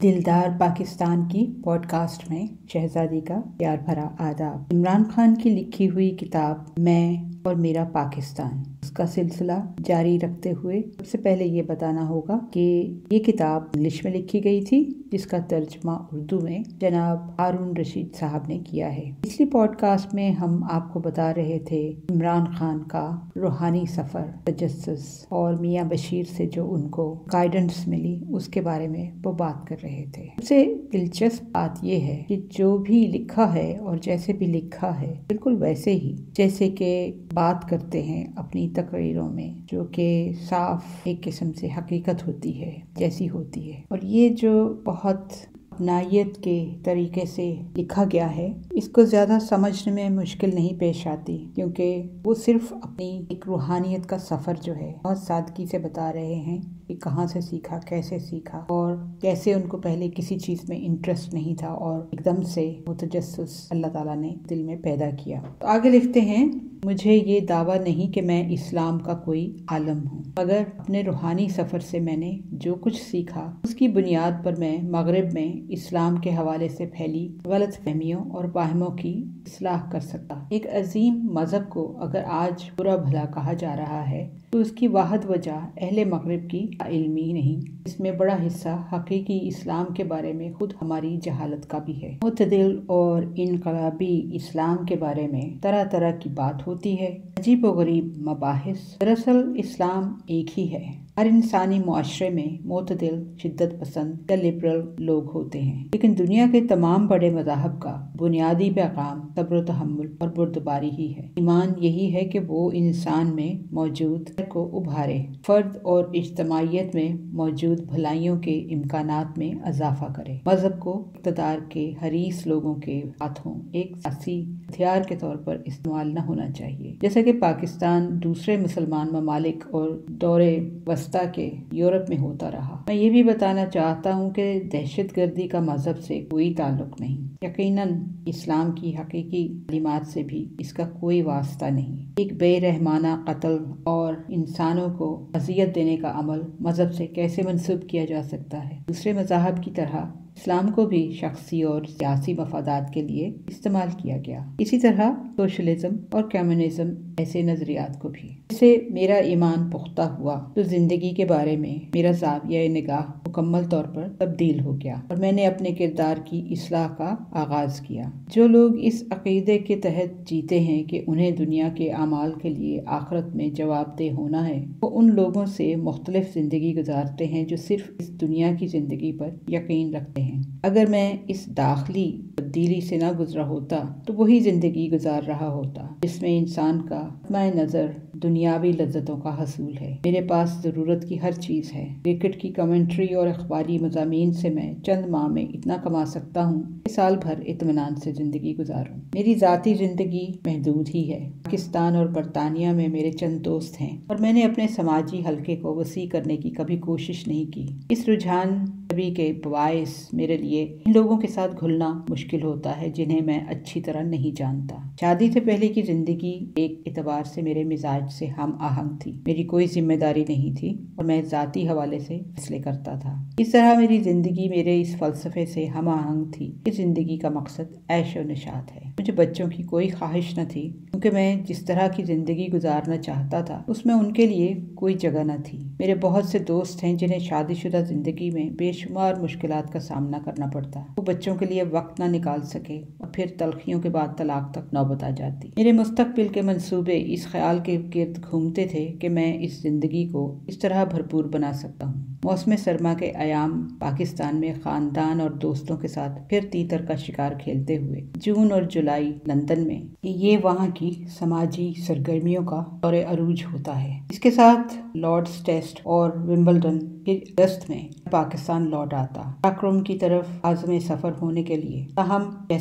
दिलदार पाकिस्तान की पॉडकास्ट में शहजादी का प्यार भरा आदाब। इमरान खान की लिखी हुई किताब मैं और मेरा पाकिस्तान, उसका सिलसिला जारी रखते हुए सबसे पहले ये बताना होगा कि ये किताब इंग्लिश में लिखी गई थी, जिसका तर्जुमा उर्दू में जनाब हारून रशीद साहब ने किया है। पिछली पॉडकास्ट में हम आपको बता रहे थे इमरान खान का रूहानी सफर, तजस्सुस और मियाँ बशीर से जो उनको गाइडेंस मिली उसके बारे में वो बात कर रहे थे। सबसे दिलचस्प बात यह है कि जो भी लिखा है और जैसे भी लिखा है बिल्कुल वैसे ही जैसे कि बात करते हैं अपनी तकरीरों में, जो कि साफ एक किस्म से हकीकत होती है जैसी होती है। और ये जो बहुत अपनायत के तरीके से लिखा गया है, इसको ज़्यादा समझने में मुश्किल नहीं पेश आती, क्योंकि वो सिर्फ अपनी एक रूहानियत का सफ़र जो है बहुत सादगी से बता रहे हैं कि कहाँ से सीखा, कैसे सीखा और कैसे उनको पहले किसी चीज़ में इंटरेस्ट नहीं था और एकदम से वो तजस्सुस अल्लाह ताला ने दिल में पैदा किया। तो आगे लिखते हैं, मुझे ये दावा नहीं कि मैं इस्लाम का कोई आलम हूँ, मगर अपने रूहानी सफ़र से मैंने जो कुछ सीखा उसकी बुनियाद पर मैं मगरिब में इस्लाम के हवाले से फैली गलत फहमियों और वाहमों की इस्लाह कर सकता। एक अजीम मज़हब को अगर आज बुरा भला कहा जा रहा है तो उसकी वाहद वजह अहले मगरिब की इल्मी नहीं, इसमें बड़ा हिस्सा हकीकी इस्लाम के बारे में खुद हमारी जहालत का भी है। मुतदिल और इनकलाबी इस्लाम के बारे में तरह तरह की बात होती है, अजीब व गरीब मबाहिस। दरअसल इस्लाम एक ही है। हर इंसानी मुआशरे में मुतदिल, शिद्दत पसंद या लिबरल लोग होते हैं, लेकिन दुनिया के तमाम बड़े मज़ाहब का बुनियादी पैगाम सब्र, तहम्मुल और बुर्दबारी ही है। ईमान यही है कि वो इंसान में मौजूद को उभारे, फर्द और इज्तमाइयत में मौजूद भलाइयों के इम्कानात में इजाफा करे। मजहब को इक़्तिदार के हरीस लोगों के हाथों एक सियासी हथियार के तौर पर इस्तेमाल न होना चाहिए, जैसा कि पाकिस्तान दूसरे मुसलमान ममालिक और दौरे वस्ता के यूरोप में होता रहा। मैं ये भी बताना चाहता हूँ कि दहशतगर्दी का मजहब से कोई ताल्लुक नहीं, यकीनन इस्लाम की हकीकी तालीमात से भी इसका कोई वास्ता नहीं। एक बेरहमाना कत्ल और इंसानों को अजियत देने का अमल मजहब से कैसे मंसूब किया जा सकता है? दूसरे मज़ाहब की तरह इस्लाम को भी शख्सी और सियासी मफादात के लिए इस्तेमाल किया गया। इसी तरह सोशलिज्म और कम्युनिज्म ऐसे नजरियात को भी। इससे मेरा ईमान पुख्ता हुआ तो जिंदगी के बारे में मेरा ज़ाविया निगाह मुकम्मल तौर पर तब्दील हो गया और मैंने अपने किरदार की इस्लाह का आगाज किया। जो लोग इस अकीदे के तहत जीते हैं कि उन्हें दुनिया के आमाल के लिए आखिरत में जवाबदेह होना है, वो उन लोगों से मुख्तलिफ जिंदगी गुजारते हैं जो सिर्फ इस दुनिया की जिंदगी पर यकीन रखते हैं। अगर मैं इस दाखिली तब्दीली से न गुजरा होता तो वही जिंदगी गुजार रहा होता जिसमें इंसान का अपना नजर दुनियावी लज्जतों का हसूल है। मेरे पास ज़रूरत की हर चीज़ है। क्रिकेट की कमेंट्री और अखबारी मज़ामीन से मैं चंद माह में इतना कमा सकता हूँ कि साल भर इत्मीनान से ज़िंदगी गुजारूँ। मेरी ज़ाती ज़िंदगी महदूद ही है। पाकिस्तान और बरतानिया में मेरे चंद दोस्त हैं और मैंने अपने समाजी हल्के को वसी करने की कभी कोशिश नहीं की। इस रुझान सभी के बायस मेरे लिए इन लोगों के साथ घुलना मुश्किल होता है जिन्हें मैं अच्छी तरह नहीं जानता। शादी से पहले की जिंदगी एक एतबार से मेरे मिजाज से हम आहंग थी। मेरी कोई जिम्मेदारी नहीं थी और मैं जाती हवाले से फैसले करता था। इस तरह मेरी जिंदगी मेरे इस फलसफे से हम आहंग थी कि जिंदगी का मकसद ऐश और निशात है। मुझे बच्चों की कोई ख्वाहिश न थी, क्योंकि मैं जिस तरह की जिंदगी गुजारना चाहता था उसमें उनके लिए कोई जगह न थी। मेरे बहुत से दोस्त हैं जिन्हें शादीशुदा जिंदगी में बेशुमार मुश्किलात का सामना करना पड़ता। वो बच्चों के लिए वक्त न निकाल सके और फिर तलखियों के बाद तलाक तक नौबत आ जाती। मेरे मुस्तकबिल के मंसूबे इस ख्याल के गिर्द घूमते थे कि मैं इस जिंदगी को इस तरह भरपूर बना सकता हूँ। मौसम सरमा के अयाम पाकिस्तान में खानदान और दोस्तों के साथ फिर तीतर का शिकार खेलते हुए, जून और जुलाई लंदन में ये वहाँ की समाजी सरगर्मियों का दौरे अरूज होता है। इसके साथ लॉर्ड्स टेस्ट और विंबलडन फिर अगस्त में पाकिस्तान लौट आता, टाकरोम की तरफ आज़म सफ़र होने के लिए। ताहम जैसे जैसे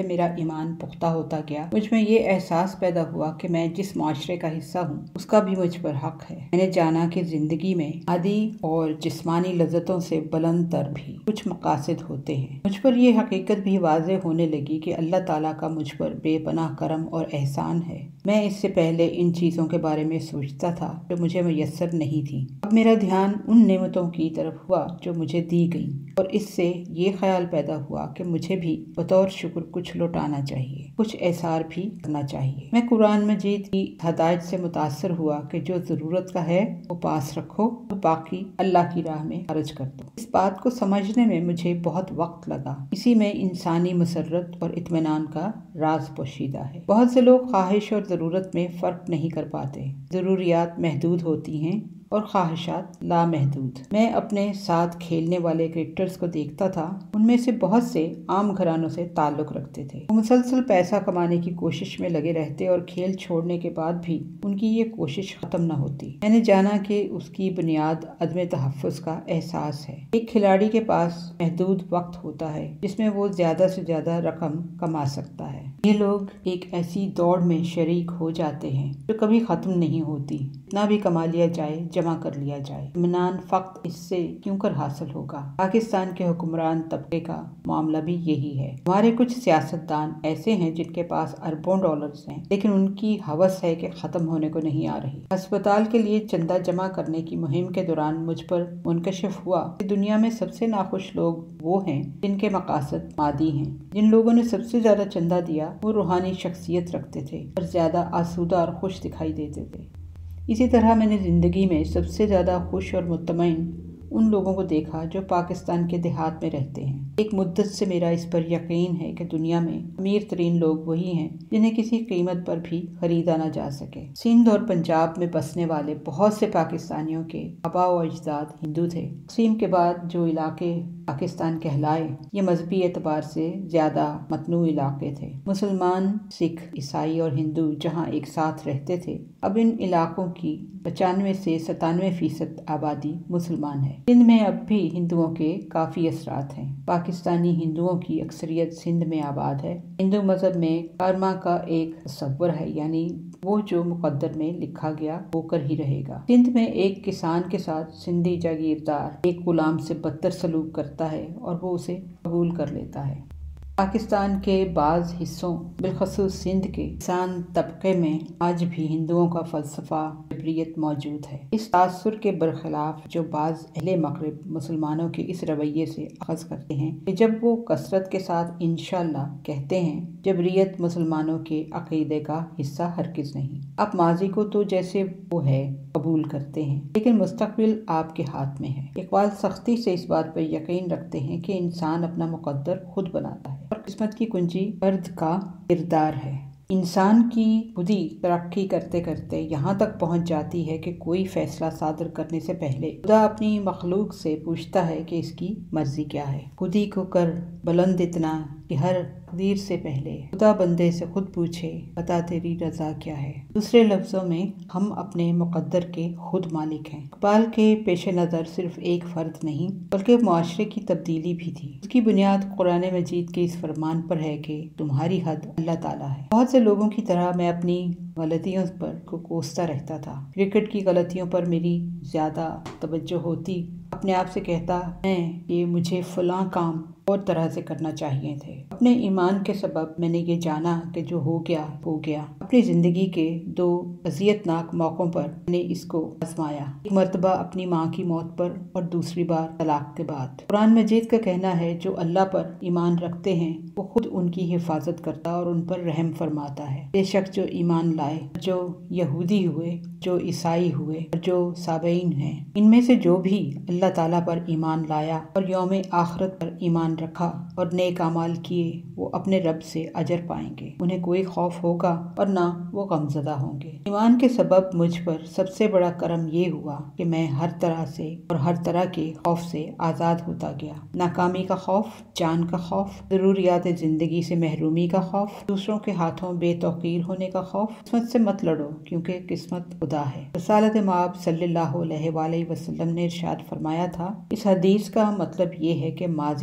میرا ایمان پختہ ہوتا گیا مجھ میں یہ احساس پیدا ہوا کہ میں جس معاشرے کا حصہ ہوں اس کا بھی مجھ پر حق ہے۔ میں نے جانا کہ زندگی میں عادی اور جسمانی لذتوں سے بلند تر بھی کچھ مقاصد ہوتے ہیں۔ مجھ پر یہ حقیقت بھی واضح ہونے لگی کہ اللہ تعالیٰ کا مجھ پر بے پناہ کرم اور احسان ہے۔ میں اس سے پہلے ان چیزوں کے بارے میں سوچتا تھا جو مجھے میسر نہیں تھیں۔ اب میرا دھیان ان نعمتوں کی طرف ہوا جو مجھے دی گئیں، اور اس سے یہ خیال پیدا ہوا کہ مجھے بھی بطور شکر کچھ لوٹانا چاہیے، کچھ احسار بھی کرنا چاہیے۔ میں قرآن مجید کی ہدایت سے متاثر ہوا کہ جو ضرورت کا ہے وہ پاس رکھو اور باقی اللہ کی راہ میں خرچ کر دو۔ اس بات کو سمجھنے میں مجھے بہت وقت لگا۔ اسی میں انسانی مسرت اور اطمینان کا راز پوشیدہ ہے۔ بہت سے لوگ خواہش اور ضرورت میں فرق نہیں کر پاتے۔ ضروریات محدود ہوتی ہیں اور خواہشات لامحدود۔ میں اپنے ساتھ کھیلنے والے کرکٹرز کو دیکھتا تھا، ان میں سے بہت سے عام گھرانوں سے تعلق رکھتے تھے۔ وہ مسلسل پیسہ کمانے کی کوشش میں لگے رہتے اور کھیل چھوڑنے کے بعد بھی ان کی یہ کوشش ختم نہ ہوتی۔ میں نے جانا کہ اس کی بنیاد عدم تحفظ کا احساس ہے۔ ایک کھلاڑی کے پاس محدود وقت ہوتا ہے جس میں وہ زیادہ سے زیادہ رقم کما سکتا ہے۔ یہ لوگ ایک ایسی دوڑ میں شریک ہو جاتے ہیں جو کبھی ختم نہیں ہوتی۔ جتنا بھی کما لیا جائے جمع کر لیا جائے، اطمینان فقط اس سے کیوں کر حاصل ہوگا۔ پاکستان کے حکمران طبقے کا معاملہ بھی یہی ہے۔ ہمارے کچھ سیاستدان ایسے ہیں جن کے پاس اربوں ڈالرز ہیں، لیکن ان کی ہوس ہے کہ ختم ہونے کو نہیں آ رہی۔ ہسپتال کے لیے چندہ جمع کرنے کی مہم کے دوران مجھ پر منکشف ہوا کہ دنیا میں سب سے ناخوش لوگ وہ ہیں جن کے مقاصد مادی ہیں۔ جن لوگوں نے سب سے زیادہ چندہ دیا وہ روحانی شخصیت رکھتے تھے اور زیادہ آسودہ اور خوش دکھائی دیتے تھے۔ اسی طرح میں نے زندگی میں سب سے زیادہ خوش اور مطمئن ان لوگوں کو دیکھا جو پاکستان کے دیہات میں رہتے ہیں۔ ایک مدت سے میرا اس پر یقین ہے کہ دنیا میں امیر ترین لوگ وہی ہیں جنہیں کسی قیمت پر بھی خریدا نہ جا سکے۔ سندھ اور پنجاب میں بسنے والے بہت سے پاکستانیوں کے آباء و اجداد ہندو تھے۔ تقسیم کے بعد جو علاقے پاکستان کہلائے یہ مذہبی اعتبار سے زیادہ متنوع علاقے تھے۔ مسلمان، سکھ، عیسائی اور ہندو جہاں ایک ساتھ رہتے تھے، اب ان علاقوں کی 95 سے 97% آبادی مسلمان ہے۔ سندھ میں اب بھی ہندوؤں کے کافی اثرات ہیں۔ پاکستانی ہندوؤں کی اکثریت سندھ میں آباد ہے۔ ہندو مذہب میں کارما کا ایک تصور ہے، یعنی وہ جو مقدر میں لکھا گیا ہو کر ہی رہے گا۔ سندھ میں ایک کسان کے ساتھ سندھی جاگیردار ایک غلام سے بدتر سلوک کرتا ہے اور وہ اسے قبول کر لیتا ہے۔ پاکستان کے بعض حصوں بالخصوص سندھ کے کسان طبقے میں آج بھی ہندوؤں کا فلسفہ جبریت موجود ہے۔ اس تاثر کے برخلاف جو بعض اہل مغرب مسلمانوں کے اس رویے سے اخذ کرتے ہیں کہ جب وہ کثرت کے ساتھ انشاءاللہ کہتے ہیں، جبریت مسلمانوں کے عقیدے کا حصہ ہرگز نہیں۔ آپ ماضی کو تو جیسے وہ ہے قبول کرتے ہیں، لیکن مستقبل آپ کے ہاتھ میں ہے۔ اقبال سختی سے اس بات پر یقین رکھتے ہیں کہ انسان اپنا مقدر خود بناتا ہے اور قسمت کی کنجی فرد کا کردار ہے۔ انسان کی خودی ترقی کرتے کرتے یہاں تک پہنچ جاتی ہے کہ کوئی فیصلہ صادر کرنے سے پہلے خدا اپنی مخلوق سے پوچھتا ہے کہ اس کی مرضی کیا ہے۔ خودی کو کر بلند اتنا کہ ہر تقدیر سے پہلے خدا بندے سے خود پوچھے، بتا تیری رضا کیا ہے۔ دوسرے لفظوں میں ہم اپنے مقدر کے خود مالک ہیں۔ اقبال کے پیش نظر صرف ایک فرد نہیں بلکہ معاشرے کی تبدیلی بھی تھی۔ اس کی بنیاد قرآن مجید کے اس فرمان پر ہے کہ تمہاری حد اللہ تعالیٰ ہے۔ بہت سے لوگوں کی طرح میں اپنی غلطیوں پر کوستا رہتا تھا۔ کرکٹ کی غلطیوں پر میری زیادہ توجہ ہوتی، اپنے آپ سے کہتا میں کہ مجھے فلاں کام اور طرح سے کرنا چاہیے تھے۔ اپنے ایمان کے سبب میں نے یہ جانا کہ جو ہو گیا ہو گیا۔ اپنی زندگی کے 2 اذیت ناک موقعوں پر میں نے اس کو آزمایا، ایک مرتبہ اپنی ماں کی موت پر اور دوسری بار طلاق کے بعد۔ قرآن مجید کا کہنا ہے جو اللہ پر ایمان رکھتے ہیں وہ خود ان کی حفاظت کرتا اور ان پر رحم فرماتا ہے۔ بے شک جو ایمان لائے، جو یہودی ہوئے، جو عیسائی ہوئے اور جو سابعین ہیں، ان میں سے جو بھی اللہ تعالیٰ پر ایمان لایا اور یوم آخرت پر ایمان رکھا اور نیک اعمال کیے، وہ اپنے رب سے اجر پائیں گے، انہیں کوئی خوف ہوگا اور نہ وہ غمزدہ ہوں گے۔ ایمان کے سبب مجھ پر سب سے بڑا کرم یہ ہوا کہ میں ہر طرح سے اور ہر طرح کے خوف سے آزاد ہوتا گیا۔ ناکامی کا خوف، جان کا خوف، ضروریات زندگی سے محرومی کا خوف، دوسروں کے ہاتھوں بے توقیر ہونے کا خوف۔ قسمت سے مت لڑو کیونکہ قسمت خدا ہے۔ رسالت مآب صلی اللہ علیہ وآلہ وسلم نے ارشاد فرمایا تھا، اس حدیث کا مطلب یہ ہے کہ ماضی سیکھنے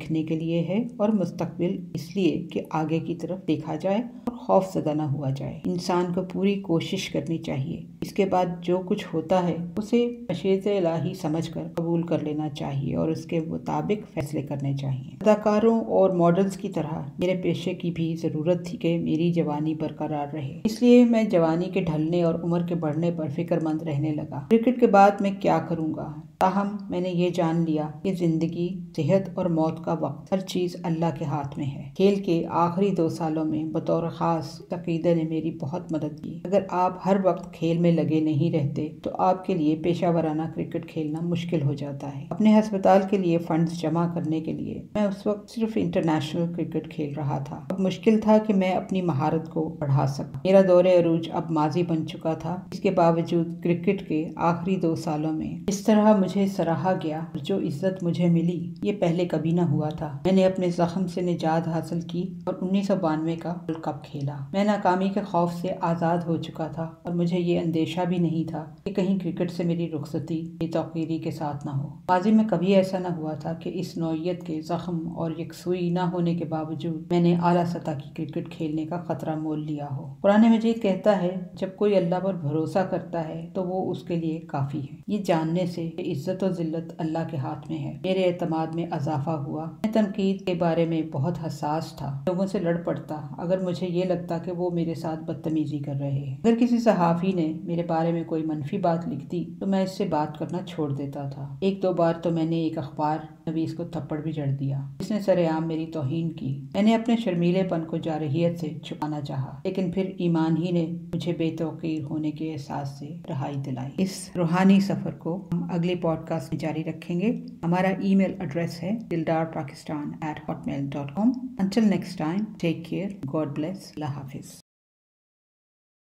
سیکھنے کے لیے ہے اور مستقبل اس لیے کہ آگے کی طرف دیکھا جائے اور خوف زدہ نہ ہوا جائے۔ انسان کو پوری کوشش کرنی چاہیے، اس کے بعد جو کچھ ہوتا ہے اسے مشیئت الہی سمجھ کر قبول کر لینا چاہیے اور اس کے مطابق فیصلے کرنے چاہیے۔ اداکاروں اور ماڈلز کی طرح میرے پیشے کی بھی ضرورت تھی کہ میری جوانی برقرار رہے، اس لیے میں جوانی کے ڈھلنے اور عمر کے بڑھنے پر فکر مند رہنے لگا۔ کرکٹ کے بعد میں کیا کروں گا؟ تاہم میں نے یہ جان لیا کہ زندگی، صحت اور موت کا وقت، ہر چیز اللہ کے ہاتھ میں ہے۔ کھیل کے آخری 2 سالوں میں بطور خاص عقیدہ نے میری بہت مدد کی۔ اگر آپ ہر وقت کھیل میں لگے نہیں رہتے تو آپ کے لیے پیشہ ورانہ کرکٹ کھیلنا مشکل ہو جاتا ہے۔ اپنے ہسپتال کے لیے فنڈز جمع کرنے کے لیے میں اس وقت صرف انٹرنیشنل کرکٹ کھیل رہا تھا۔ اب مشکل تھا کہ میں اپنی مہارت کو بڑھا سکا۔ میرا دور عروج اب ماضی بن چکا تھا۔ اس کے باوجود کرکٹ کے آخری 2 سالوں میں اس طرح مجھے سراہا گیا اور جو عزت مجھے ملی یہ پہلے کبھی نہ ہوا تھا۔ میں نے اپنے زخم سے نجات حاصل کی اور 1992 کا ورلڈ کپ کھیلا۔ میں ناکامی کے خوف سے آزاد ہو چکا تھا اور مجھے یہ اندیشہ بھی نہیں تھا کہ کہیں کرکٹ سے میری رخصتی بے توقیری کے ساتھ نہ ہو۔ ماضی میں کبھی ایسا نہ ہوا تھا کہ اس نوعیت کے زخم اور یکسوئی نہ ہونے کے باوجود میں نے اعلیٰ سطح کی کرکٹ کھیلنے کا خطرہ مول لیا ہو۔ قرآن مجید کہتا ہے جب کوئی اللہ پر بھروسہ کرتا ہے تو وہ اس کے لیے کافی ہے۔ یہ جاننے سے کہ عزت و ذلت اللہ کے ہاتھ میں ہے، میرے اعتماد میں اضافہ ہوا۔ میں تنقید کے بارے میں بہت حساس تھا، لوگوں سے لڑ پڑتا اگر مجھے یہ لگتا کہ وہ میرے ساتھ بدتمیزی کر رہے ہیں۔ اگر کسی صحافی نے میرے بارے میں کوئی منفی بات لکھ دی تو میں اس سے بات کرنا چھوڑ دیتا تھا۔ 1-2 بار تو میں نے ایک اخبار نویس کو تھپڑ بھی جڑ دیا جس نے سر عام میری توہین کی۔ میں نے اپنے شرمیلے پن کو جارحیت سے چھپانا چاہا، لیکن پھر ایمان ہی نے مجھے بے توقیر ہونے کے احساس سے رہائی دلائی۔ اس روحانی سفر کو ہم اگلے پوڈ کاسٹ میں جاری رکھیں گے۔ ہمارا ای میل ایڈریس ہے dildarpakistan@hotmail.com۔ Until next time, take care, God bless, اللہ حافظ۔